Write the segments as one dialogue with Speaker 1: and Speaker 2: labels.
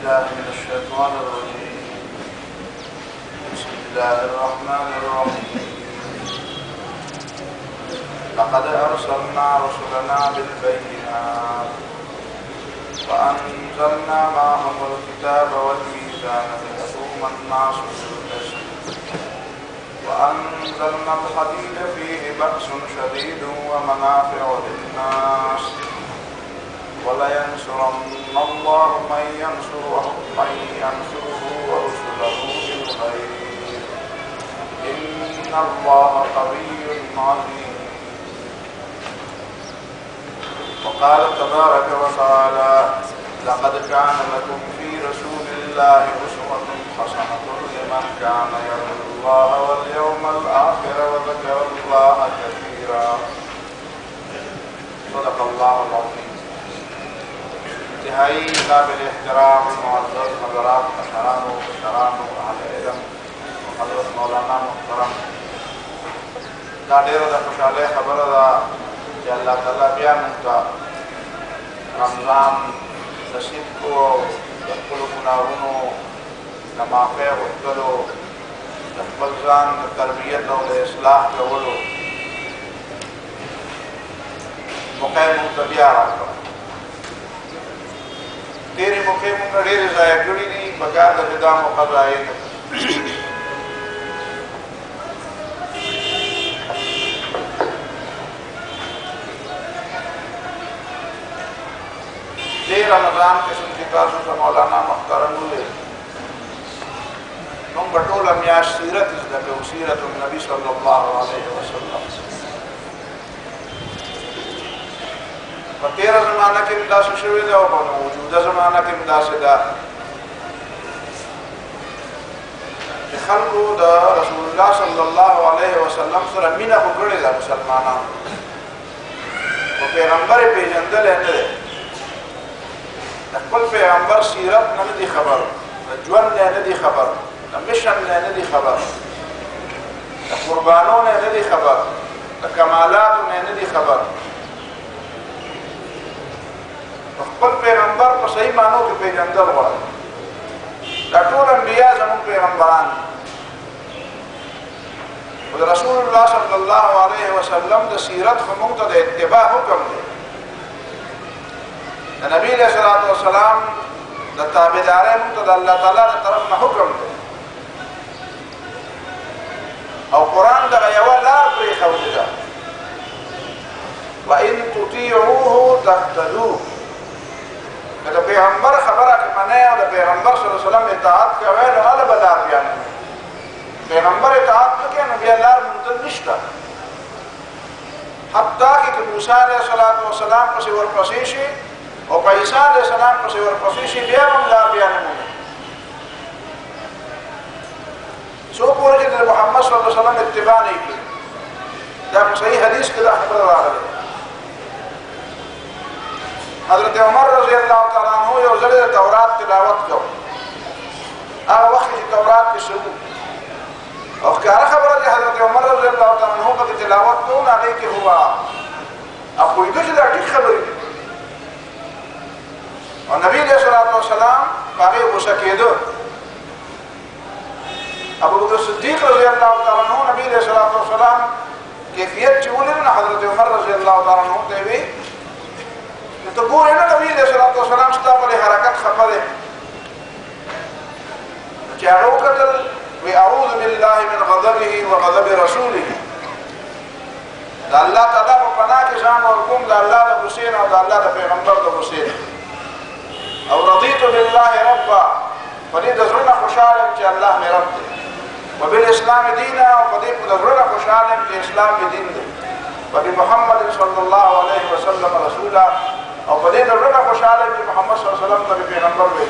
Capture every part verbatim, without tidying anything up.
Speaker 1: بالله من الشيطان الرجيم. بسم الله الرحمن الرحيم. لقد أرسلنا رسلنا بالبينات وأنزلنا معهم الكتاب والميزان ليقوم الناس بالقسط وأنزلنا الحديد فيه بأس شديد ومنافع للناس ولينصرن الله من ينصره من ينصره ورسله بالغيب إن الله قوي عزيز. وقال تبارك وتعالى لقد كان لكم في رسول الله أسوة حسنة لمن كان يرجو الله واليوم الآخر وذكر الله كثيرا. صدق الله العظيم. انتہائی قابل احترام معزز حضرات اشران و بشران و اہل علم حضرت مولانا محترم دا ډیره د خوشحالۍ خبره ده چې الله تعالی بیا موږ ته رمضان نصیب کړو او د خپلو ګناهونو د معافۍ غوښتلو د خپل ځان د تربیت او د اصلاح کولو موقع یې موږ ته بیا راکړه. تیرې موقع موږ ډېرې ضایع کړي دي، پکار ده چې دا موقع ضایع نه کړو. دې رمضان قسم چې تاسو ته مولانا محترم وویل موږ به ټوله میاشت سیرت زده کوو، سیرت النبي صلی الله علیه وسلم. په تېره زمانه کې هم داسې شوې ده او په موجوده زمانه کې هم داسې ده چې خلکو د رسول الله صلی الله علیه وسلم سره مینه خو کړې ده مسلمانانو، خو پیغمبر یې پېژندلی نه دی. د خپل پیغمبر سیرت نه نه دي خبر، د ژوند نه نه دي خبر، د مشن نه نه دي خبر، د قربانو نه نه دي خبر، د کمالاتو نه نه دي خبر. خپل پیغمبر په صحیح معنو کې پیژندل غواړي. دا ټول انبیا زموږ پیغمبران دي او د رسول الله صلی الله علیه وسلم د سیرت خو موږ ته د اتباع حکم دی. د نبي علیه الصلاة والسلام د تابعدارۍ موږ ته د الله تعالی د طرف نه حکم دی او قرآن دغه یوه لار پرېښودې ده وإن تطیعوه تهتدوا. که د پیغمبر خبره که منئ او د پیغمبر صلی الله علیه وسلم اطاعت کوئ نو هله به لار بیانوي. پیغمبر اطاعت نه کوي نو بیا لار موندل نشته. حتی که که موسی علیه السلام پسې ورپسې شي او په عیسی علیه السلام پسې ورپسې شي بیا هم لار بیا نه مومي. څو پورې چې د محمد صلی الله علیه وسلم اتباع نه کړي. دا په صحیح حدیث کې دا خبره راغلې. حضرت عمر رضی اللہ تعالیٰ عنہ یو ځل د تورات تلاوت کو. هغه وخت چې تورات کې شروع او ښکاره خبره ده حضرت عمر رضی اللہ تعالیٰ عنہ په تلاوت کوو نو هغې کې هو هغه پوهېده چې دا ټیک خبرې دي او نبي علیه الصلاة والسلام په هغې غوسه کېده. ابوبکر صدیق رضی اللہ تعالیٰ عنہ نبي علیه الصلاة والسلام کیفیت چې ولید نو حضرت عمر رضی اللہ تعالیٰ عنہ ته وی تو ګورې نه نبي علیه الصلاة والسلام ستا په دې حرکت خفه دی. چې هغه وکتل وی اعوذ بالله من غضبه وغضب رسوله. د الله تعالی په پناه کې ځان ورکوم د الله د غصې نه او د الله د پیغمبر د غصې نه. او رضیت بالله ربا، په دې د زړه نه خوشحاله یم چې الله مې رب دی. وبالاسلام دینا، او په دې د زړه نه خوشحاله یم چې اسلام مې دین دی. وبمحمد صلی الله علیه وسلم رسولا، او په دې د زړه نه خوشحاله یم چې محمد صلی الله علیه وسلم ته پیغمبر دی.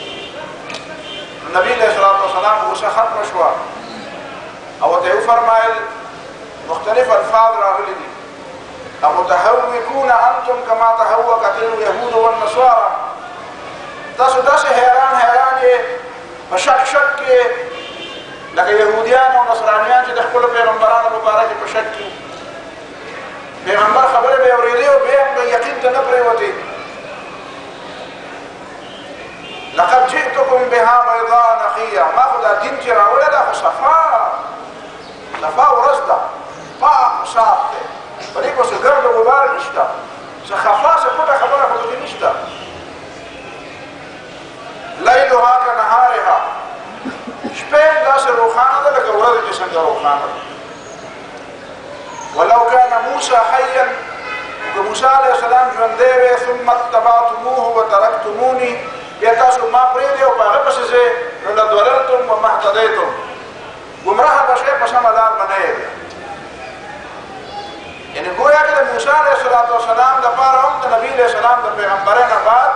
Speaker 1: نبی علیه الصلاة والسلام غصه ختمه شوه او ورته یې وفرمایل مختلف الفاظ راغلي دي امتهوکون انتم کما تهوکت اليهود والنصارى. تاسو داسې حیران حیران یې په شک شک کې لکه یهودیان او نصرانیان چې د خپلو پیغمبرانو په باره کې په شک کې پیغمبر خبره به اورېدې او بیا هم یقین ته نه پرېوتې. لقد جئتكم جئتكم بها بيضاء نقية ما خدا دین چې راوړی دا خو صفا صفا ورځ ده پاک صاف دی په دې کې اوس ګرد او غبار نشته څه خفا څه پټه خبره خو پکې نشته لیلها کنهارها شپه یې داسې روښانه ده لکه ورځ چې څنګه روښانه ده ولو كان موسى حيا موسى عليه السلام ژوندی وی ثم اتبعتموه وتركتموني بیا تاسو ما پرېږدئ او په هغه پسې ځئ نو لضللتم وما اهتدیتم ګمراه به شئ په سمه لار به نه یې بیا یعنې ګویا که د موسی علیه الصلاة والسلام دپاره هم د نبي علیه السلام د پیغمبرۍ نه بعد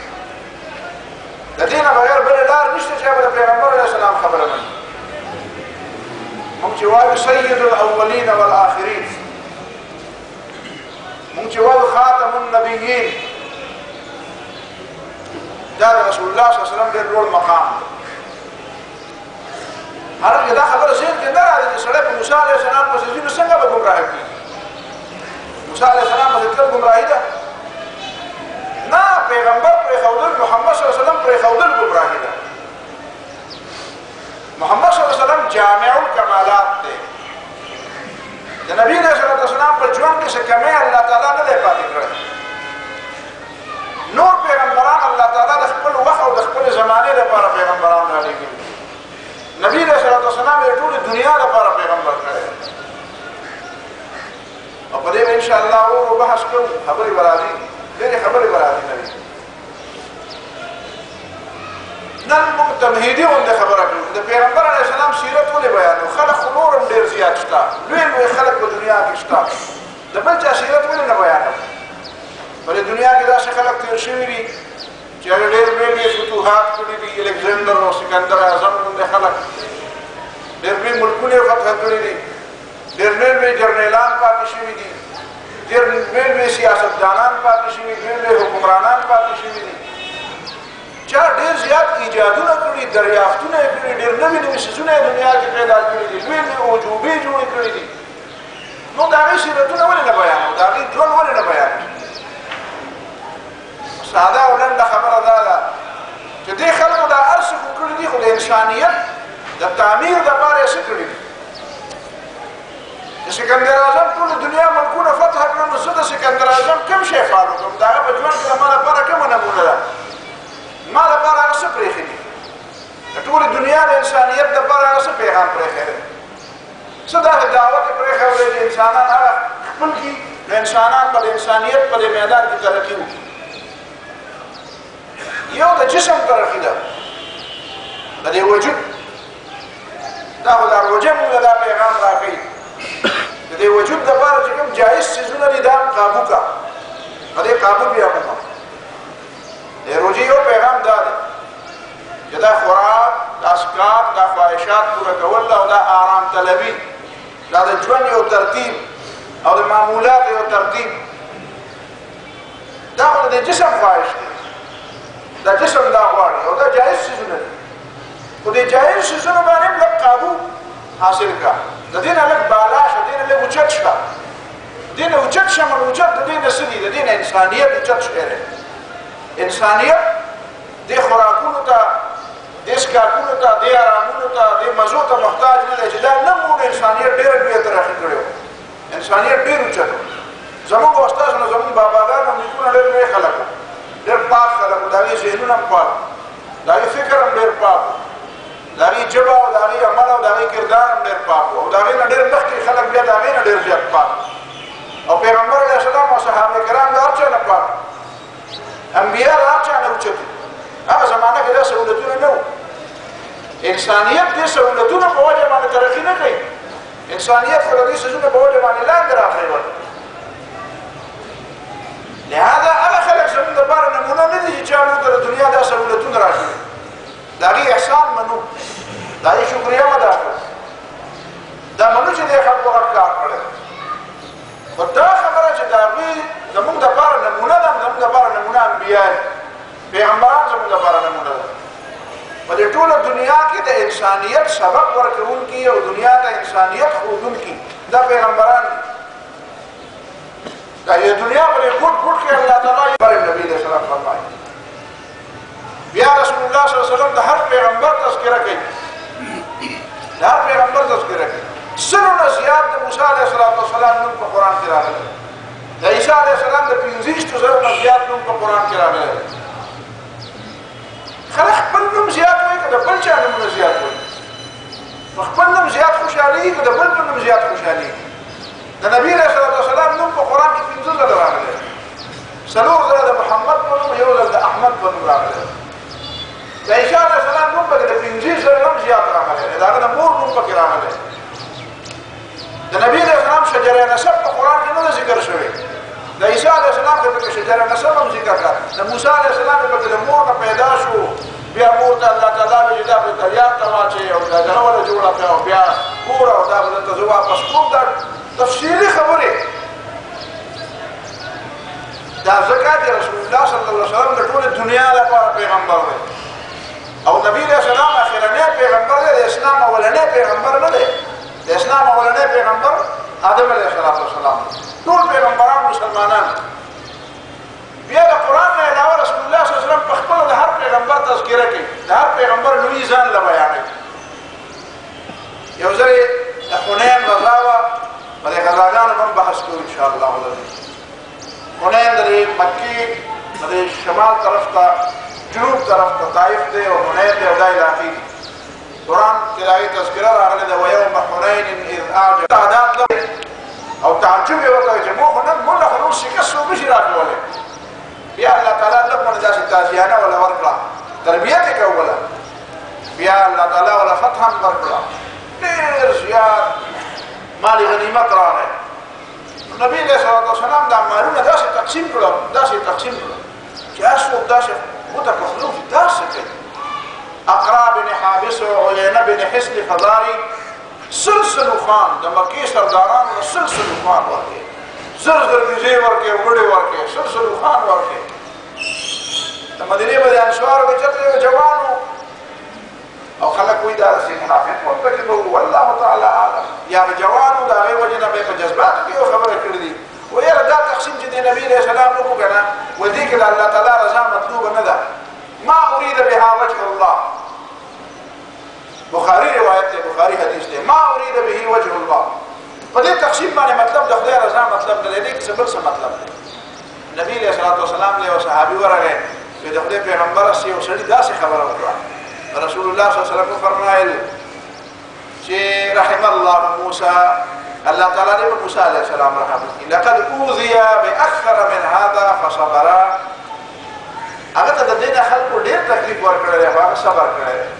Speaker 1: د دې نه بغیر بلې لار نشته چې به د پیغمبر علیه السلام خبره مني مونږ چې وایو سید الاولین والآخرین مونږ چې وایو خاتم النبیین دا د رسول الله صلی الله علیه وسلم ډېر لوړ مقام دی هغه دا خبره ذهن کې نه راځي چې سړی په موسی علیه السلام پسې ځي نو څنګه به ګمراه کېږي موسی علیه السلام پسې تلل ګمراهي ده نه پیغمبر پرېښودل محمد صلی الله علیه وسلم پرېښودل ګمراهي ده محمد صلی الله علیه وسلم جامع الکمالات دی د نبی علیه الصلاة والسلام په ژوند کې څه کمی الله تعالی نه دی پاتې کړی نور پیغمبران الله تعالی د خپل وخت او د خپل زمانې لپاره پیغمبران رالیږلي نبی علیه الصلاة والسلام یې ټولې دنیا لپاره پیغمبر کړی او په دې به انشاءالله ورو بحث کوو خبرې به راځي ډېرې خبرې به راځي نبي نن موږ تمهیدي غوندې خبره کوو د پیغمبر علیه السلام سیرت ولې بیانو خلک خو نور هم ډېر زیات شته لوی لوی خلک په دنیا کې شته د بل چا سیرت ولې نه بیانوو په دې دنیا کې داسې خلک تېر شوي دي چې هغه ډېر لوی لوی فتوحات کړي دي الکسندر او سکندر اعظم غوندې خلک ډېر لوی ملکونه یې فتح کړي دي ډېر لوی لوی جرنیلان پاتې شوي دي ډېر لوی لوی سیاستدانان پاتې شوي ډېر لوی حکمرانان پاتې شوي دي چا ډېر زیات ایجادونه کړي دریافتونه یې کړي ډېر نوي نوي څیزونه یې دنیا کې پیدا کړي دي لوی لوی عجوبې جوړې کړي دي نو د هغې سیرتونه ولې نه بیانوو د هغې ژوند ولې نه بیانوو ساده او لنډه خبره دا ده چې دې خلکو دا هر څه خو کړي دي خو د انسانیت د تعمیر دپاره یې څه کړي دي د سکندر اعظم ټولې دنیا ملکونه فتح کړل نو زه د سکندر اعظم کوم شی فالو کوم د هغه په ژوند کې د ما لپاره کومه نمونه ده ما لپاره هغه څه پرېښي دي د ټولې دنیا د انسانیت دپاره هغه څه پیغام پرېښی دی څه داسې دعوت یې پرېښی دی چې انسانان هغه خپل کړي نو انسانان به د انسانیت په دې میدان کې ترقي وکړي یو د جسم ترقي ده د دې وجود دا خو د روژه موږ دا پیغام راکوي د دې وجود دپاره چې کوم جایز څیزونه دي دا قابو کا په دې قابو بیا وکړه د روژې یو پیغام دا دی چې دا خوراک دا اسکاک دا خواهشات پوره کول او دا آرام طلبي دا د ژوند یو ترتیب او د معمولات یو ترتیب دا خو د جسم خواهش دی دا جسم دا غواړي او دا جایز څیزونه دي خو د جایز څیزونو باندې هم لږ قابو حاصل کړه د دې نه لږ بالا شه د دې نه لږ اوچت شه د دې نه اوچت شه نو اوچت د دې نه څه دي د دې نه انسانیت اوچت شی دی انسانیت دې خوراکونو ته دې څښاکونو ته دې ارامونو ته دې مزو ته محتاج نه دی چې دا نه موږ انسانیت ډېره لویه ترقي کړې وه انسانیت ډېر اوچت و زموږ او ستاسو نه زموږ باباګان او نیکونه ډېر لوی خلک وو ډېر پاک خلک وو د هغې ذهنونه هم پاک د هغې فکر هم ډېر پاک و د هغې ژبه او د هغې عمل او د هغې کردار هم ډېر پاک و او د هغې نه ډېر مخکې خلک بیا د هغې نه ډېر زیات پاک او پیغمبر علیه السلام او صحابه کرام د هر چا نه پاک انبیا د هر چا نه اوچت هغه زمانه کې دا سهولتونه نه وو انسانیت دې سهولتونو په وجه باندې ترقي نه کوي انسانیت خو د دې څیزونو په وجه باندې لاندې راپرېوت لهذا هغه خلک زموږ دپاره نمونه نه دي چې چا موږ ته د دنیا دا سهولتونه راکړي د هغې احسان منو د هغې شکریه مه ادا کړو دا منو چې دې خلکو غټ کار کړی خو دا خبره چې د هغوی زموږ دپاره نمونه ده زموږ دپاره نمونه انبیا دي پیغمبران زموږ دپاره نمونه ده په دې ټوله دنیا کې د انسانیت سبق ورکوونکي او دنیا ته انسانیت ښودونکي دا پیغمبران دي دا یې دنیا په دې ګوټ ګوټ کې الله تعالی پر نبی علیه السلام فرمایي بیا رسول الله صلی الله علیہ وسلم د هر پیغمبر تذکره کوي د هر پیغمبر تذکره کوي سلو نه زیات د موسی علیه السلام نوم په قرآن کې راغلی د عیسی علیه السلام د پنځه زرو نه زیات نوم په قرآن کې راغلی خلک خپل نوم زیات وایي که د بل چا نومونه زیات وایي په خپل نوم زیات خوشحالېږي که د بل په نوم زیات خوشحالېږي د نبي علیه السلام نوم په قرآن کې پنځه ځله راغلی څلور ځله د محمد په نوم یو ځل د احمد په نوم راغلی د عیسی علیه السلام نوم پکې د پنځه زره هم زیات راغلی دی د هغه د مور نوم پکې راغلی د نبي علیه السلام شجره نسب په قرآن کې نه ده ذکر شوی د عیسی علیه السلام کې پکې شجره نسب هم ذکر کړه د موسی علیه السلام پکې د مور نه پیدا شو بیا مور ته الله تعالی وایي چې دا به دریاب ته واچوي او دا جنوره جوړه کړه او بیا کور او دا به درته زه واپس کوم دا تفصیلي خبرې دا ځکه چې رسول الله صلی الله علیه وسلم د ټولې دنیا لپاره پیغمبر دی او نبی علیه السلام اخرنی پیغمبر دی د اسلام اولنی پیغمبر نه دی د اسلام اولنی پیغمبر آدم علیه السلام ټول پیغمبران مسلمانان بیا د قرآن نه علاوه رسول الله صلی الله علیه وسلم په خپله د هر پیغمبر تذکره کوي د هر پیغمبر لوی ځان له بیانوي یو ځل یې د حنین غزا وه په دې غزاګانو به هم بحث کوو انشاءالله العظیم حنین د دې مکې د دې شمال طرف ته جنوب طرف ته طایف دی او حنین دی او دا علاقې دي قرآن کې د هغې تذکره راغلې ده ویوم حنین اذ اعجب تعداد لري او تعجب یې وکړی چې مو خو نن موږ له خو نور شکست څوک نشي راکولی بیا الله تعالی لږ مونږ داسې تازیانه وله ورکړه تربیت یې کوله بیا الله تعالی وله فتح هم ورکړه ډېر زیات مال غنیمت راغی نبي علیه الصلاة والسلام دا مالونه داسې تقسیم کړل داسې تقسیم کړل چې هر څوک داسې متکفلون چې داسې کوي اقرا بن حابس و عینه بن حصن فضاري سلسلو خان د مکې سردارانو له سلسلو خان ورکړي زر زر ویزې ورکړي وړې ورکړي سلسلو خان ورکړي د مدینې به د انصارو کې چېرته یو جوان و او خلک وایي دا داسې منافق ورته کې به والله تعالی اعلم یا به جوان و د هغې وجې نه به یې په جذباتو کې یو خبره کړې دي و یاره دا تقسیم چې د نبي علیه السلام وکړو که نه و دې کې د الله تعالی رضا مطلوبه نه ده ما اريد بها وجه الله بخاری روایت دی بخاری حدیث دی ما اريد به وجه الله په دې تقسیم باندې مطلب د خدای رضا مطلب نه دی چې بل څه مطلب دی نبی علیه الصلاة والسلام له یو صحابي ورغی چې د خدای پیغمبر سره یو سړي داسې خبره وکړه رسول الله صلی الله علیه وسلم فرمایل چې رحم الله موسی الله تعالی دې موسی علیه السلام رحم وکړي لقد اوذي باكثر من هذا فصبر هغه ته د دې نه خلکو ډېر تکلیف ورکړی دی هغه صبر کړی دی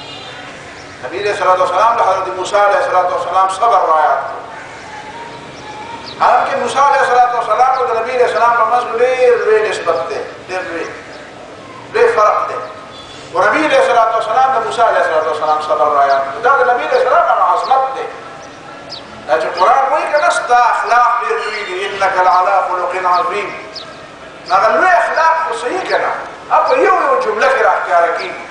Speaker 1: نبی علیہ الصلوۃ والسلام له حضرت موسی علیہ الصلوۃ والسلام صبر رعایت کړ حالانکه موسی علیہ الصلوۃ والسلام او نبی علیہ السلام په منځ کې ډېر لوی نسبت دی ډېر لوی ډېر فرق دی او نبی علیہ الصلوۃ والسلام د موسی علیہ الصلوۃ والسلام صبر رعایت کړ دا د نبی علیہ السلام عظمت دی دا چې قرآن وایي که نه ستا اخلاق ډېر لوی دي انک لعلی خلق عظیم هغه لوی اخلاق خو صحیح که نه په یو یو جمله کې راښکاره کېږي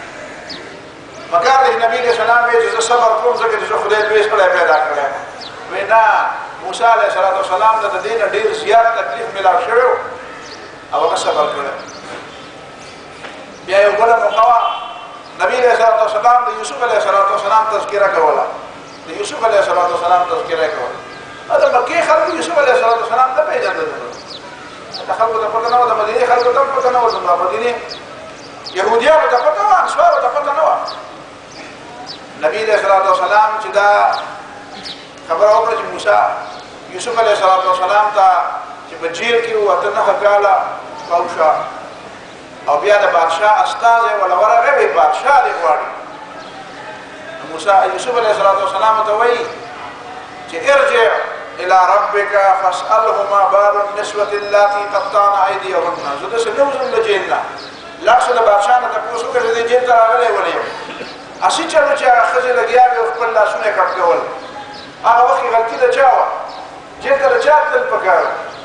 Speaker 1: مکار دی نبی علیہ السلام وی چې زه صبر کوم ځکه چې زه خدای لوی سړی پیدا کړی وی نه موسی علیه السلام ته د دې نه ډېر زیات تکلیف میلاو شوی او هغه صبر کړی بیا یو بله موقع وه نبی علیه السلام د یوسف علیه السلام تذکره کوله د یوسف علیه السلام تذکره یې کوله د مکې خلکو یوسف علیه السلام نه پېژندل د خلکو ته پته نه وه د مدینې خلکو ته هم پته نه وه د مدینې یهودیانو ته پته وه انصارو ته پته نه وه نبی علیہ السلام چې دا خبره وکړه چې موسی یوسف علیه السلام ته چې په جیل کې و اته نهه کاله پوشه او بیا د بادشاه استازی وله ورغی وایي بادشاه دې غواړي موسی یوسف علیه السلام ته وایي چې ارجع الى ربك فاسأله ما بال النسوة اللاتي قطعن أيديهن زه داسې نه وځم د جیل نه لاړ شه د بادشاه نه تپوس وکړه چې دې جیل ته راغلی ولې یم اسی چلو چې هغه ښځې لګیا وي او خپل لاسونه یې کټ کول هغه وخت کې غلطي د چا وه جیل ته د چا تلل پکار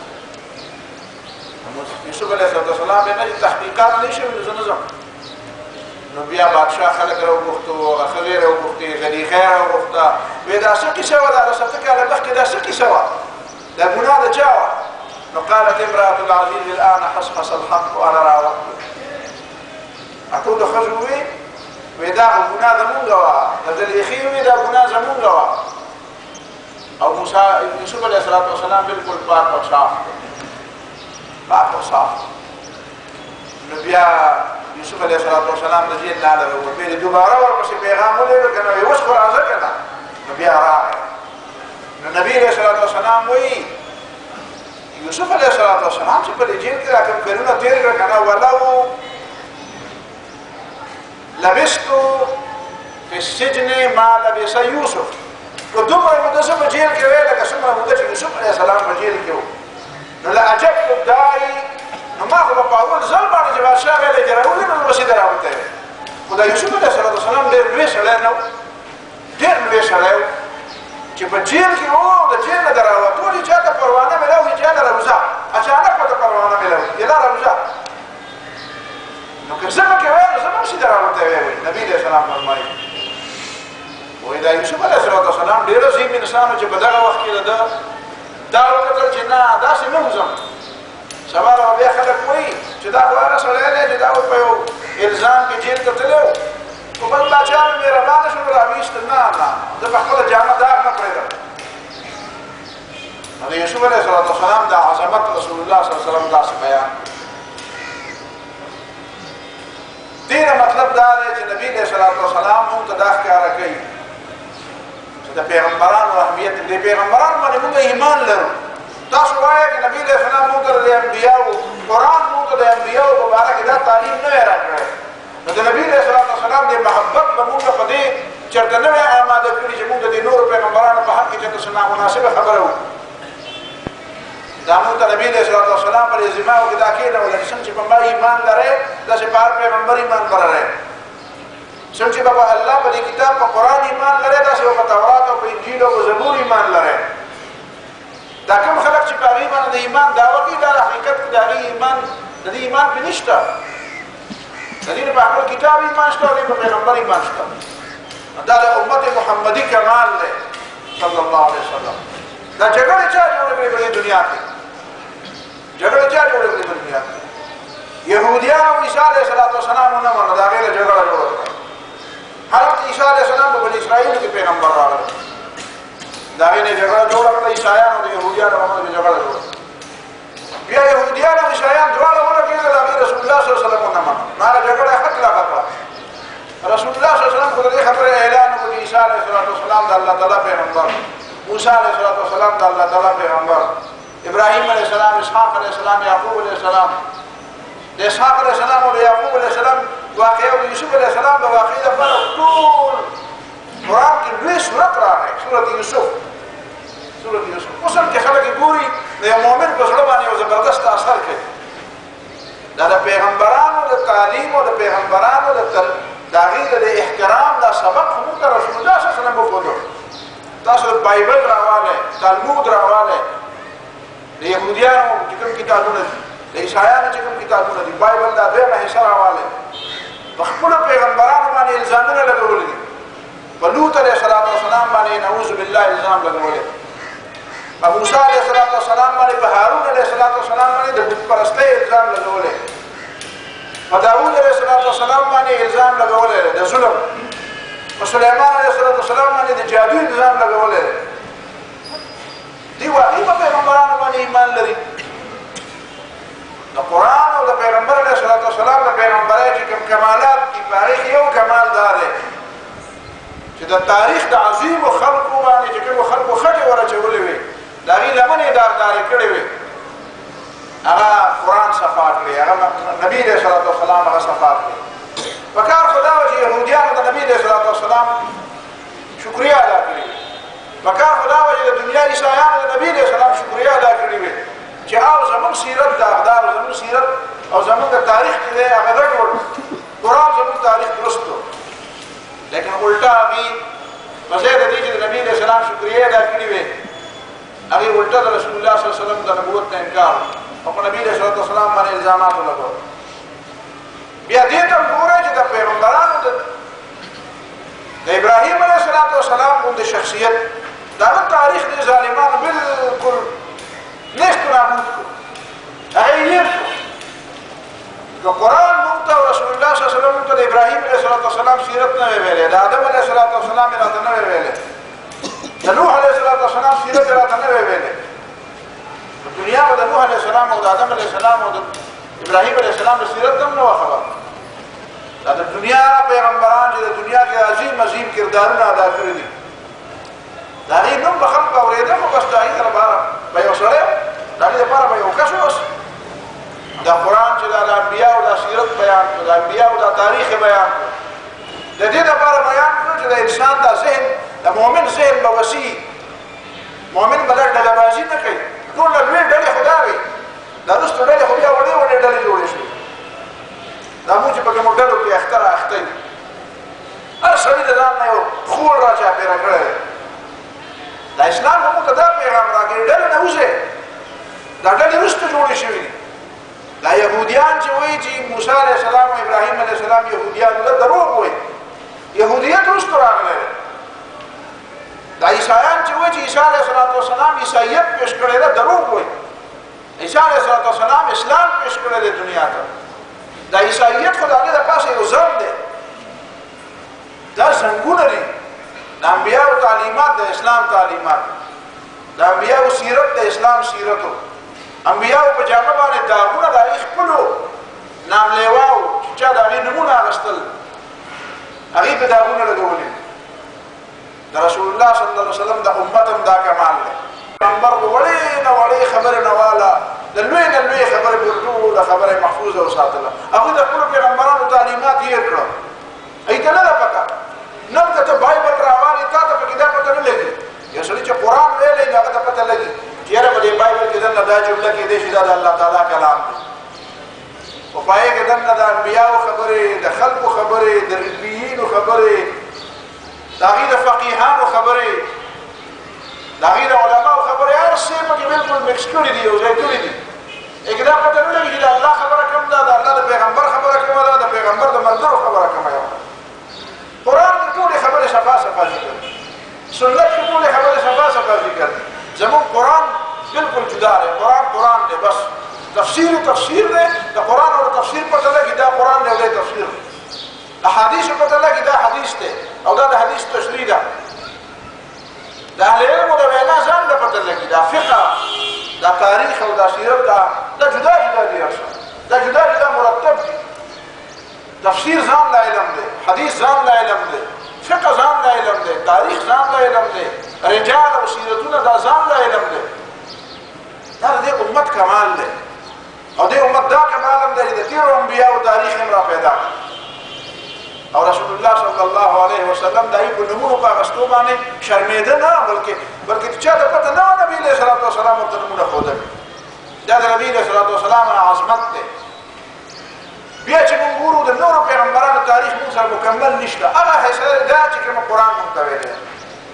Speaker 1: یوسف علیه السلام یې نه چې تحقیقات نه شوي نو زه نه ځم نو بیا بادشاه خلک راوغوښتو هغه ښځې راوغوښتې زلیخا یې راوغوښته وایي دا څه کیسه وه دا د سته کاله مخکې دا څه کیسه وه دا ګناه د چا وه نو قالت امرأة العزیز الآن حصحص الحق وانا راوغته ټولو ښځو ووایي وی دا گناه زمونگا وا دا زلیخی وی دا گناه زمونگا وا او موسیٰ یوسف علیہ السلام بالکل پاک و صاف پاک و صاف نبیا یوسف علیہ السلام دا جیل نالا رو بیلی دوبارہ ورپسی پیغام لے رو کنو یوش قرآن کنا نبیا را ہے نبی علیہ السلام وی یوسف علیہ السلام سے پہلے جیل کے راکم کرنا تیر کر کنا ولو لبستو فی السجن ما لبس یوسف تو دو پر مدسم جیل کے وے لکا سمرا مدس یوسف علیہ السلام جیل کے ہو نلا عجب دائی نما کو باول ظلمانی جواب شاہ ویلے جراولی نو وسید راوتے ہیں خدا یوسف علیہ السلام دیر نوے سڑے نو دیر نوے سڑے چی پا جیل کی ہو دا جیل ندر آوا تولی چاہتا پروانہ ملاو ہی چاہتا روزا اچانک پتا پروانہ ملاو یلا روزا نو کہ زمان کے وے زمان سید راوتے ہوئے نبی علیہ السلام فرمائی وی دا یوسف علیہ السلام دیر عظیم انسانو چی بدغا وقت کی دا دارو قتل چی نا دا سی نوزم سوال و بیا خلق وی چی دا خوارا سڑے لے چی دا وی پیو الزام کی جیل قتلو تو بل باچا میں میرا بانشو راویست نا نا دا بخل جامع داغ نا پریدا حضرت یوسف علیہ السلام دا عظمت رسول اللہ صلی اللہ علیہ وسلم دا سی بیان دیر مطلب دا ہے چی نبی علیہ السلام منتداخ کیا رکھئی دا پیغمبران و اہمیت دے پیغمبران مانی مونگا ایمان لرو تاسو آیا کہ نبی علیہ السلام مونگا دے انبیاء قرآن مونگا دے انبیاء مبارک دا تعلیم نوے رکھ رہے نو نبی علیہ السلام دے محبت بمونگا پدے چرتا نوے آمادہ کری چی مونگا دے نور پیغمبران پا حق کی چرتا سنا مناسب خبر ہو دا مونگا نبی علیہ السلام پر ازماع و کدا کینا و لجسن چی پنبا ایمان لرے دا سے پار پیغمبر ایمان بر رہے سمجھے بابا اللہ پر کتاب پر قرآن ایمان لرے دا سے وہ تورات و انجیل و زبور ایمان لرے دا کم خلق چی پر ایمان دا ایمان دعوی دا حقیقت دا ایمان دا ایمان پہ نشتا دا دین پر احمد کتاب ایمان شتا و دین پر پیغمبر ایمان شتا دا دا امت محمدی کمال لے صلی اللہ علیہ وسلم دا جگڑ چاہ جوڑے بڑی بڑی دنیا کی جگڑ چاہ جوڑے بڑی دنیا کی یہودیان و عیسیٰ علیہ السلام انہوں نے دا غیر جگڑ جوڑے حضرت عیسیٰ علیہ السلام کو بنی اسرائیل کے پیغمبر را رہے داغی نے جگڑا جوڑا کرتا عیسائیان اور یہودیان محمد نے جگڑا جوڑا بیا یہودیان اور عیسائیان دوارا ہونا کیا داغی رسول اللہ صلی اللہ علیہ وسلم نمان نارا جگڑا حق لگا پا رسول اللہ صلی اللہ علیہ وسلم خود دے خبر اعلان کو عیسیٰ علیہ السلام دا اللہ تعالیٰ پیغمبر موسیٰ علیہ السلام دا اللہ تعالیٰ پیغمبر ابراہیم علیہ السلام اسحاق علیہ السلام یعقوب علیہ السلام دے اسحاق علیہ السلام اور یعقوب علیہ السلام واقعہ و یوسف علیہ السلام دا واقعہ دا فرق طول قرآن کی دوی صورت رہا ہے صورت یوسف صورت یوسف قسم کے خلق گوری دا مومن کو ظلمانی و زبردست اثر کے دا دا پیغمبران و دا تعلیم و دا پیغمبران و دا داغیر دا احترام دا سبق خمود دا رسول اللہ صلی اللہ علیہ وسلم بخودو تاسو دا بائبل راوالے تلمود راوالے دا یہودیان و جکم کتابون دی دا عیسائیان چکم کتابون دی بائبل دا دوی محصر راوالے بخبول پیغمبران مانی الزامنا لگولی دی فلوت علیہ السلام مانی نعوذ باللہ الزام لگولی ابو موسیٰ علیہ السلام مانی بہارون علیہ السلام مانی دا بت پرستے الزام لگولی فداود علیہ السلام مانی الزام لگولی دا ظلم وسلیمان علیہ السلام مانی دا جادو الزام لگولی دی واقعی با پیغمبران مانی ایمان لری دا قرآن و دا پیغمبر علیہ السلام دا پیغمبر ہے چکم کمالات کی تاریخ یو کمال دار ہے چی دا تاریخ دا عظیم و خلق و بانی چکم و خلق و خط ورہ چولے ہوئے دا غی لمن دار داری کڑے ہوئے اگا قرآن صفات لے اگا نبی علیہ السلام اگا صفات لے وکار خدا وجہ یہودیان دا نبی علیہ السلام شکریہ ادا کری وکار خدا وجہ دنیا عیسائیان دا نبی علیہ السلام شکریہ ادا کری ہوئے چی آو زمان سیرت دا اقدار زمان سیرت اور زمان دا تاریخ کی دے اقدر کر قرآن زمان تاریخ درست ہو لیکن الٹا ابھی مزید دیجی دا نبی علیہ السلام شکریہ ادا کری ہوئے ابھی الٹا دا رسول اللہ صلی اللہ علیہ وسلم دا نبوت نے انکار اور نبی علیہ السلام مانے الزامات لگو بیا دیتا پورے جی دا پیغمبران دا ابراہیم علیہ السلام ان دا شخصیت دا تاریخ دا ظالمان بالکل نیست نابود کو اغییر کو کہ قرآن مونتا و رسول رسول الله صلی الله علیه وسلم ته ابراهیم علیه السلام سیرت نه ویلې، د آدم علیه السلام راته نه ویلې، د نوح علیه السلام سیرت راته نه ویلې. په دنیا کې د نوح علیه السلام او د آدم علیه السلام او د ابراهیم علیه السلام د سیرت هم نه وه خبر. دا د دنیا پیغمبران چې د دنیا کې عظیم عظیم کردارونه ادا کړي دي، د هغې نوم به خلک اورېده، خو بس د هغې لپاره به یو سړی د هغې لپاره به یو کس اوس دا قرآن چې دا د انبیاءو دا سیرت بیان کړو، د انبیاءو دا تاریخ بیان کړو، د دې لپاره بیان کړو چې د انسان دا ذهن، د مؤمن ذهن به وسیع، مؤمن به دا ډلهبازي نه کوي. ټول لوی ډلې خو دا وي، دا وروسته ډلې خو بیا وړې وړې ډلې جوړې شوې، دا موږ چې پکې موږ ډلو کې اخته را اخته وي، هر سړي د ځان نه یو خور را چاپېره کړی دی. دا اسلام خو موږ ته دا پیغام راکوي ډلې نه وځئ، دا ډلې وروسته جوړې شوې دي. دا یهودیان چې وایي چې موسی علیه السلام او ابراهیم علیه السلام یهودیان دا دروغ وایي، یهودیت وروسته راغلی دی. دا عیسایان چې وایي چې عیسی علیه السلام عیسایت پیش کړی ده دروغ وایي. عیسی علیه السلام اسلام پیش کړی دی دنیا ته. دا عیسایت خو د هغې د پاسه یو زنګ دی، دا زنګونه دي. د انبیاءو تعلیمات د اسلام تعلیمات، د انبیاءو سیرت د اسلام سیرتو، انبیاءو په جامه باندې داغونه د هغې خپلو ناملیواو چې چا د هغې نومونه اخیستل، هغې په داغونه لګولي. د رسول الله صلی الله علیه وسلم د امت هم دا کمال دی. پیغمبر به وړې نه وړې خبرې نه واله، د لوی نه لوی خبرې به ټوله خبره یې محفوظه وساتله. هغوی د خپلو پیغمبرانو تعلیمات هېر کړه، هغې ته نه ده پته. نن که ته بایبل راوالې تا ته پکې دا پته نه لګي. یو سړي چې قرآن ویلی نو هغه ته پته لګي چې یاره په دې بایبل کې دننه دا جمله کېدی شي دا د الله تعالی کلام دی، خو په هغې کې دننه د انبیاو خبرې، د خلکو خبرې، د ربیینو خبرې، د هغې د فقیهانو خبرې، د هغې د علماو خبرې، هر څه پکې بلکل مکس کړي دي، یو ځای کړي دي. هغې دا پته نه لګي چې د الله خبره کوم ده، د الله د پیغمبر خبره کومه ده، د پیغمبر د ملګرو خبره کومه ده. قرآن کې ټولې خبرې صفا صفا ذکر دي، سنت کې ټولې خبرې صفا صفا ذکر دي. زموږ قرآن بلکل جدا دی، قرآن قرآن دی، بس تفسیر تفسیر دی. د قرآن او د تفسیر پته لګي دا قرآن دی او دی تفسیر دی. د حدیثو پته لګي دا حدیث دی او دا د حدیث تشریح ده. د اهل علمو د وینا ځان ته پته لګي، دا فقه، دا تاریخ او دا سیرت دا دا جدا جدا دي، هر څه دا جدا جدا مرتب دي. تفسیر ځان لا علم دی، حدیث ځان لا علم دی، فقه ځان لا علم دی، تاریخ ځان لا علم دی، رجال او سیرتونه دا ځان لا علم دی. دا د دې امت کمال دی او دې امت دا کمال هم دی چې د تېرو انبیاو تاریخ هم را پیدا کړي. او رسول الله صلی الله علیه وسلم د هغې په نومونو په اخیستو باندې شرمېده نه، بلکې بلکې چا ته پته نه وه نبي علیه الصلاة وسلام ورته نومونه ښودل. دا د نبي علیه الصلاة وسلام عظمت دی. بیا چې موږ ګورو د نورو پیغمبرانو تاریخ موږ سره مکمل نشته، هغه حیثیت دا چې کومه قرآن موږ ته ویلی ده.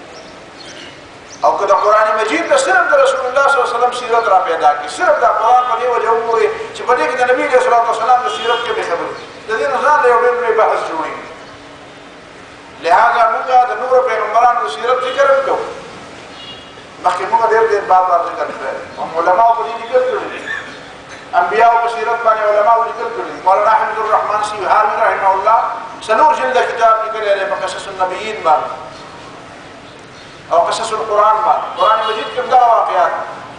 Speaker 1: او که د قرآن مجید ته صرف د رسول الله صلی الله علیه وسلم سیرت را پیدا کړي، صرف دا قرآن په دې وجه وګورئ چې په دې کې د نبي علیه الصلاة وسلام د سیرت کمې خبرې دي، د دې نه ځان له یو ډېر لوی بحث جوړېږي. لہذا موږ د نورو پیغمبرانو د سیرت ذکر هم کوو. مخکې موږ ډېر ډېر بار بار ذکر کړی دی، علماو په دې لیکل کړي دي، انبیاءو په سیرت باندې علماو لیکل کړي دي. مولانا حمید الرحمن سیوهاوي رحمه الله څلور جلده کتاب لیکلی دی په قصص النبیین باندې او قصص القرآن باندې. قرآن مجید کې همدغه واقعات،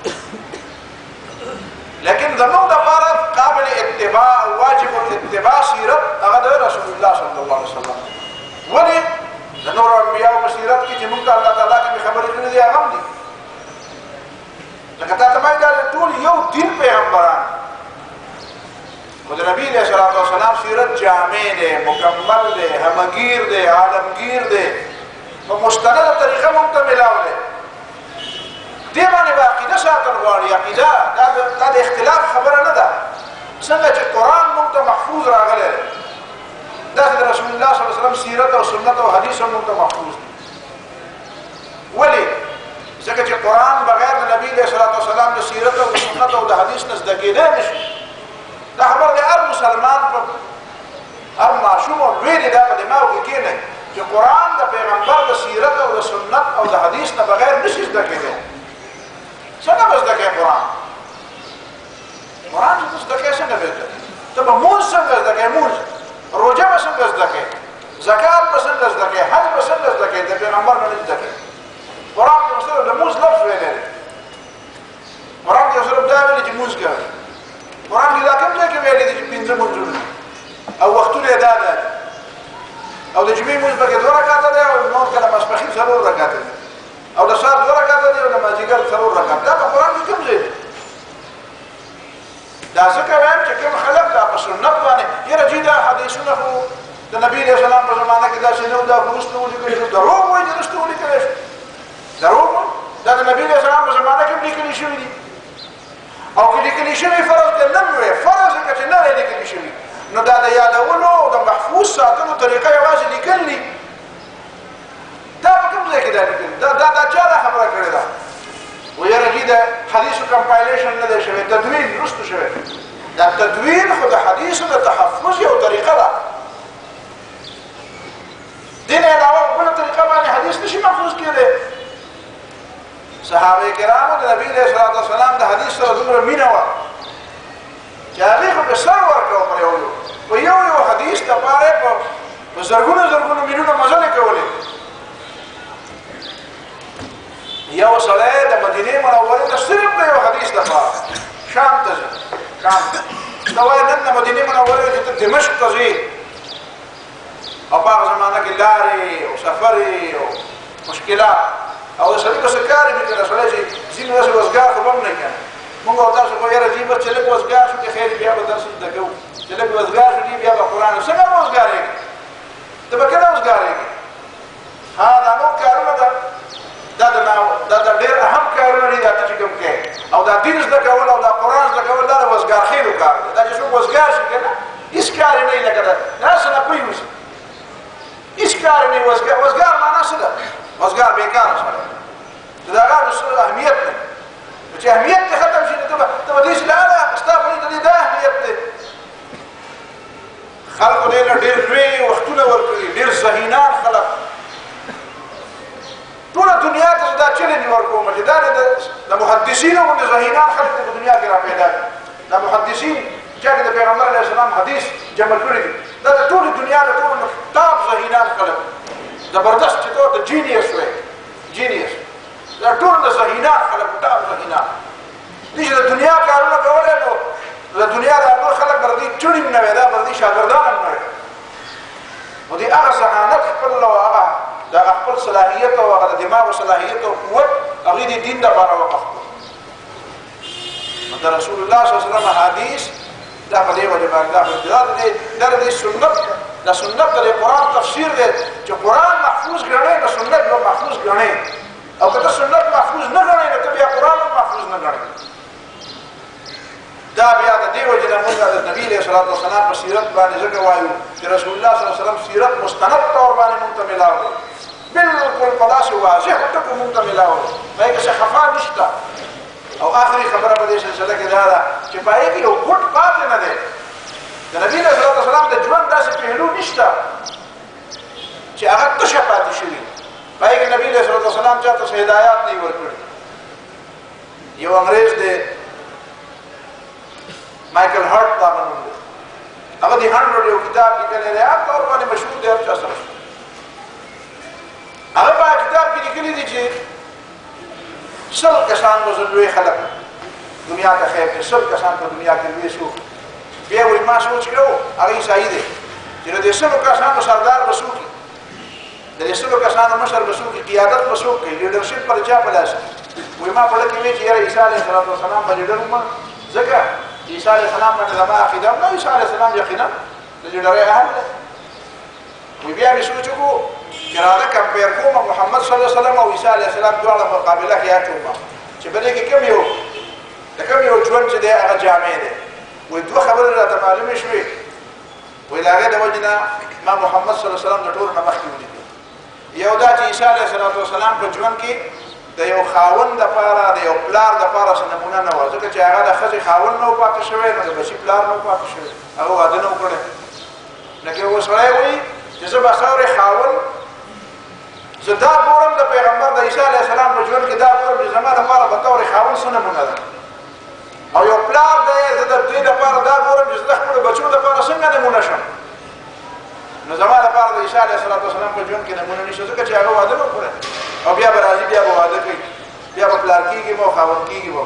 Speaker 1: لیکن زموږ دپاره قابل اتباع او واجب الاتباع سیرت هغه د رسول الله صلی الله علیه وسلم. ولې د نورو انبیاو په سیرت کې چې موږ ته الله تعالی کومې خبرې کړي دي هغه هم دي. لکه تا ته وایي دا ټول یو دین پیغمبران، خو د نبي علیه الصلاة وسلام سیرت جامع دی، مکمل دی، همگیر دی، عالمگیر دی، په مستنده طریقه موږ ته میلاو دی. دې باندې به عقیده ساتل غواړي. عقیده دا د اختلاف خبره نه ده. څنګه چې قرآن موږ ته محفوظ راغلی دی، داسې د رسول الله صلی الله علیه وسلم سیرت او سنت او حدیث هم موږ ته محفوظ دي. ولې؟ ځکه چې قرآن بغیر د نبي علیه الصلاة وسلام د سیرت او د سنت او د حدیث نه زده کېدی نه شي. دا خبر د هر مسلمان په هر ماشوم او لوی دی دا په دماغو کې کښېنوي چې قرآن د پیغمبر د سیرت او د سنت او د حدیث نه بغیر نشي زده کېدی. څنګه به زده کوې قرآن؟ قرآن چې ته زده کوې څنګه به زده کوې؟ ته به مونځ څنګه زده کوې؟ مونځ روزه به څنګه زده کوې، زکات به څنګه زده کوې، حج به څنګه زده کوې، د پیغمبر نه نه زده کوې. قرآن کې صرف د لمونځ لفظ ویلی دی. قرآن کې صرف دا ویلي چې لمونځ کوئ. قرآن کې دا کوم ځای کې ویلي دي چې پنځه لمونځونه او وختونه یې دا ده او د جمعې لمونځ پکې دوه رکعته دی او نور کله ماسپښین څلور رکعته دي او د سهار دوه رکعته دي او د مازدیګر څلور رکعته. دا په قرآن کې کوم ځای دی؟ دا ځکه وایم چې کوم خلک دا په سنت باندې یاره جي دا حدیثونه خو د نبي علیه السلام په زمانه کې داسې نه و، دا خو وروسته ولیکلي شو. دروغ وایي چې وروسته ولیکلی شو، دروغ وایي. دا د نبي علیه السلام په زمانه کې لیکلي شوي دي او که لیکلي شوي فرض دی نه وی فرض که چې نه دی لیکلي شوي نو دا د یادولو او د محفوظ ساتلو طریقه یوازې لیکل دي. دا په کوم ځای کې دا لیکلي؟ دا دا دا چا دا خبره کړې ده؟ و یاره جي د حدیثو کمپایلیشن نه دی شوی، تدوین وروسته شوی. دا تدوین خو د حدیثو د تحفظ یو طریقه ده. دې نه علاوه په بله طریقه باندې حدیث نشي محفوظ کېدی. صحابه کرامو د نبي علیه الصلاة والسلام د حدیث سره دومره مینه وه چې هغې خو په سر ورکړه پر یو یو په یو یو حدیث دپاره یې په زرګونو زرګونو میلیونه مزلې کولې. یو سړی د مدینې منورې ته صرف د یو حدیث دپاره شام ته ځي، شام ته ته وایې نن د مدینې منورې چې ته دمشق ته ځې او په هغه زمانه کې لارې او سفرې او مشکلات او د سړي به څه کار وي که د سړی چې ځینې داسې وزګار خو به هم نه کوي. مونږ او تاسو خو یاره ځي بس چې لږ وزګار شو چې خیر بیا به درس زده کوو، چې لږ وزګار شو دي بیا به قرآن. څنګه به وزګارېږي؟ ته به کله وزګارېږي؟ ها دا نور کارونه ده، دا د دا د ډېر اهم کارونه دي دا ته چې کوم کوې او دا دین زده کول او دا قرآن زده کول دا د وزګارخېلو کار دی. دا چې څوک وزګار شي که نه هېڅ کار یې نه وي، لکه داسې نه پوه اوسي هېڅ کار یې نه وي. وزګار وزګار معنا څه ده؟ وزګار بېکاره سړی د هغه اهمیت دی. چې اهمیت دې ختم شي نو ته به ته به دې چې لاله ستا په دې دا اهمیت دی. خلکو دې له ډېر لوی وختونه ورکړي، ډېر ذهینان خلک. ټوله دنیا ته زه دا چلنج ورکوم چې دا د محدثینو غوندې ذهینان خلک دې په دنیا کې را پیدا کړي. دا محدثین چا چې د پیغمبر علیه السلام حدیث جمع کړي دي دا د ټولې دنیا د ټولو نه ټاپ ذهینان خلک زبردست چې ته د جینیس وی جینیس دا ټول د ذهینان خلک ټاپ ذهینان دي چې د دنیا کارونه کولی نو د دنیا د نور خلک به د دې چڼې هم نه وی دا به د دې شاګردان هم نه وی نو د هغه ذهانت خپل او هغه د هغه خپل صلاحیت او هغه د دماغ صلاحیت او قوت هغې د دین دپاره وقف کړو. نو د رسول الله صلی الله علیه وسلم حدیث دا په دې وجه باندې دا د دې سنت د سنت د قرآن تفسیر دی چې قرآن محفوظ ګڼئ نو سنت به محفوظ ګڼئ او که ته سنت محفوظ نه ګڼئ نو ته بیا قرآن هم محفوظ نه ګڼئ. دا بیا د دې وجې نه مونږ د نبي علیه الصلاة والسلام په سیرت باندې ځکه وایو چې رسول الله صلی الله علیه وسلم سیرت مستند طور باندې مونږ ته میلاو دی، بلکل په داسې واضحو ټکو مونږ ته میلاو دی، په هغې کې څه خفا نشته. او آخري خبره په دې سلسله کې دا ده چې په هغې کې یو ګوټ پاتې نه دی. د نبي علیه الصلاة والسلام د ژوند داسې پهلو نشته چې هغه تشه پاتې شوي. په هغې کې نبي علیه الصلاة والسلام چا ته څه هدایات نه وي ورکړي. یو انګریز دی مایکل هارټ دا هغه نوم دی، هغه د هنډرډ یو کتاب لیکلی دی، هر طور باندې مشهور دی، هر چا سره هغه په کتاب کې لیکلي دي چې سل کسان به زه لوی خلک دنیا ته خیر کړي، سل کسان په دنیا کې لوی شو. بیا وایي ما سوچ کړی و هغه عیسایي دی چې د دې سلو کسانو سردار به څوک وي، د دې سلو کسانو مشر به څوک وي، قیادت به څوک کوي، لیډرشپ پر چا په لاس کي. وایي ما په زړه کې وی چې یاره عیسی علیه السلام به لیډر وم، ځکه عیسی علیه السلام باندې زما عقیده هم نه عیسی علیه السلام یقینا د لیډرۍ اهل دی. وایي بیا مې سوچ وکړو چې راځه کمپیر کوم محمد صلی الله علیه وسلم او عیسی علیه السلام دواړه مقابله کې اچوم چې په دې کې کوم یو د کوم یو ژوند چې دی هغه جامع دی. وایي دوه خبرې راته معلومې شوې. وایي د هغې د وجې نه ما محمد صلی الله علیه وسلم د ټولو نه مخکې ولیدو. یو دا چې عیسی علیه السلام په ژوند کې د یو خاوند دپاره د یو پلار دپاره څه نمونه نه وه، ځکه چې هغه د ښځې خاوند نه و پاتې شوی نو د بچي پلار نه و پاتې شوی، هغه واده نه و کړی. لکه یو سړی وایي چې زه به څورې خاوند زه دا ګورم د پیغمبر د عیسی علیه السلام په ژوند کې دا ګورم چې زما دپاره به طورې خاوند څه نمونه ده، او یو پلار دی زه د دوی دپاره دا ګورم چې زه د خپلو بچو دپاره څنګه نمونه شم. نو زما لپاره د عیسی علیه السلام په ژوند کې نمونه نشته ځکه چې هغه واده وکړی او بیا به راځي بیا به واده کوي بیا به پلار کېږي به او خاوند کېږي به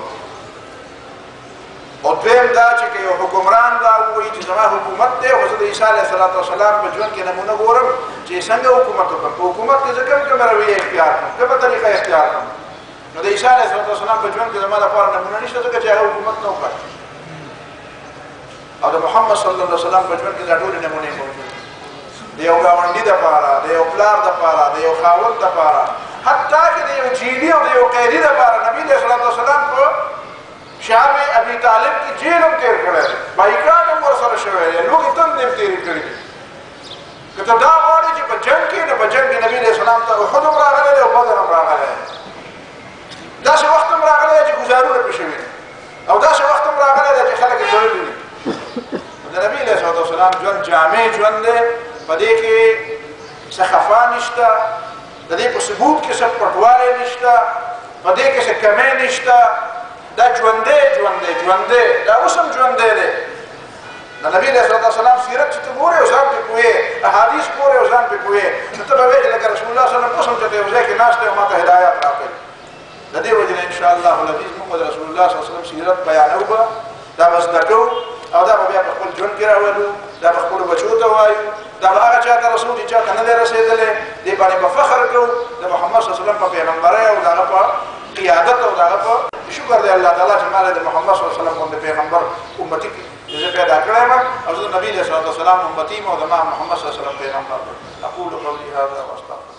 Speaker 1: او دویم دا چې که یو حکمران دا ووایي چې زما حکومت دی خو زه د عیسی علیه السلام په ژوند کې نمونه ګورم چې څنګه حکومت وکړم په حکومت کې زه کوم کومه رویه اختیار کړم کومه طریقه اختیار کړم نو د عیسی علیه السلام په ژوند کې زما لپاره نمونه نشته ځکه چې هغه حکومت نه وکړ او د محمد صلی الله علیه وسلم په ژوند کې دا ټولې نمونې موجود د یو ګاونډي دپاره د یو پلار دپاره د یو خاوند دپاره حتی که د یو جیلي او د یو قیدي دپاره نبي علیه السلام په شعب ابي طالب کې جیل هم تېر کړی دی بایکاټ هم ورسره شوی دی لوږې تندې هم تېرې کړي دي که ته دا غواړې چې په جنګ کې نو په جنګ کې نبي علیه السلام ته احد هم راغلی دی او بدر هم راغلی دی داسې وخت هم راغلی دی چې ګزارونه پرې شوي دي او داسې وخت هم راغلی دی چې خلک یې تړلي دي د نبي علیه السلام ژوند جامع ژوند دی په دې کې څه خفا نشته د دې په ثبوت کې څه پټوالی نشته په دې کې څه کمی نشته دا ژوندی ژوند دی ژوندی دا اوس هم ژوندی دی د نبي علیه السلام سیرت چې ته ګورې او ځان پرې پوهې احادیث ګورې او ځان پرې پوهې نو ته به وایې چې لکه رسول الله صلی الله علیه وسلم اوس هم چې ته یو ځای کې ناست دی او ما ته هدایات راکوي د دې وجې نه انشاءالله العزیز موږ د رسول الله صلی الله علیه وسلم سیرت بیانوو به دا به زده کوو او دا به بیا په خپل ژوند کې راولو دا به خپلو بچو ته وایو دا به هغه چا ته رسو چې چا ته نه دی رسېدلی دې باندې به فخر کوو د محمد صلی الله علیه وسلم په پیغمبرۍ او د هغه په قیادت او د هغه په شکر دی الله تعالی چې ما له د محمد صلی الله علیه وسلم غوندې پیغمبر امتي زه پیدا کړی یم او زه د نبي علیه السلام امتي یم او د ما محمد صلی الله علیه وسلم پیغمبر اقول قولي هذا واستغفر